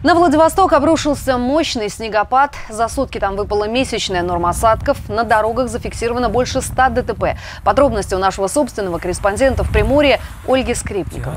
На Владивосток обрушился мощный снегопад. За сутки там выпала месячная норма осадков. На дорогах зафиксировано больше 100 ДТП. Подробности у нашего собственного корреспондента в Приморье Ольги Скрипниковой.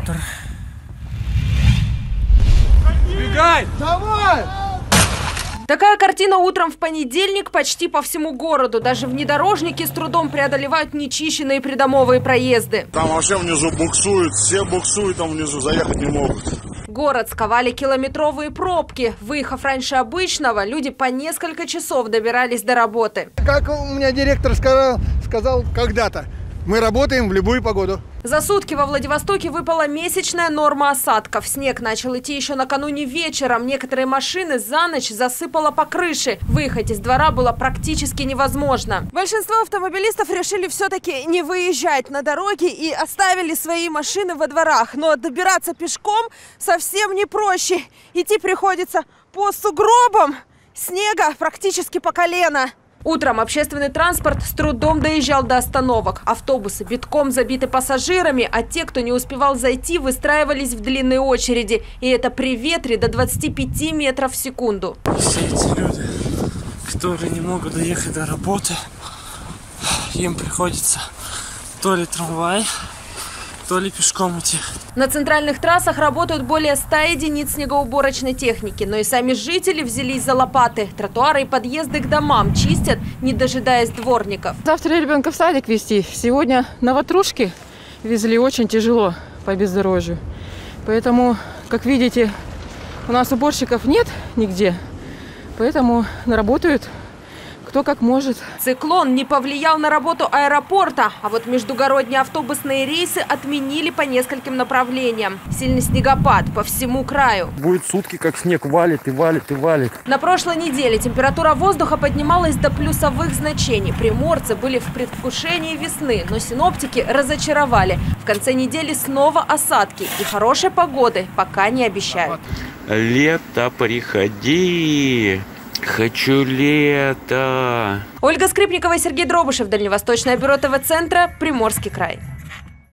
Бегай! Давай! Такая картина утром в понедельник почти по всему городу. Даже внедорожники с трудом преодолевают нечищенные придомовые проезды. Там вообще внизу буксуют, все буксуют там внизу, заехать не могут. Город сковали километровые пробки. Выехав раньше обычного, люди по несколько часов добирались до работы. Как у меня директор сказал когда-то, мы работаем в любую погоду. За сутки во Владивостоке выпала месячная норма осадков. Снег начал идти еще накануне вечером. Некоторые машины за ночь засыпало по крыше. Выехать из двора было практически невозможно. Большинство автомобилистов решили все-таки не выезжать на дороги и оставили свои машины во дворах. Но добираться пешком совсем не проще. Идти приходится по сугробам. Снега практически по колено. Утром общественный транспорт с трудом доезжал до остановок. Автобусы битком забиты пассажирами, а те, кто не успевал зайти, выстраивались в длинные очереди. И это при ветре до 25 метров в секунду. Все эти люди, которые не могут доехать до работы, им приходится то ли трамвай, то ли пешком идти. На центральных трассах работают более 100 единиц снегоуборочной техники. Но и сами жители взялись за лопаты. Тротуары и подъезды к домам чистят, не дожидаясь дворников. Завтра ребенка в садик везти. Сегодня на ватрушке везли очень тяжело по бездорожью. Поэтому, как видите, у нас уборщиков нет нигде. Поэтому работают кто как может. Циклон не повлиял на работу аэропорта, а вот междугородние автобусные рейсы отменили по нескольким направлениям. Сильный снегопад по всему краю. Будет сутки, как снег валит и валит и валит. На прошлой неделе температура воздуха поднималась до плюсовых значений. Приморцы были в предвкушении весны, но синоптики разочаровали. В конце недели снова осадки и хорошей погоды пока не обещают. Лето, приходи! Хочу лето. Ольга Скрипникова и Сергей Дробышев, Дальневосточное бюро ТВ-центра, Приморский край.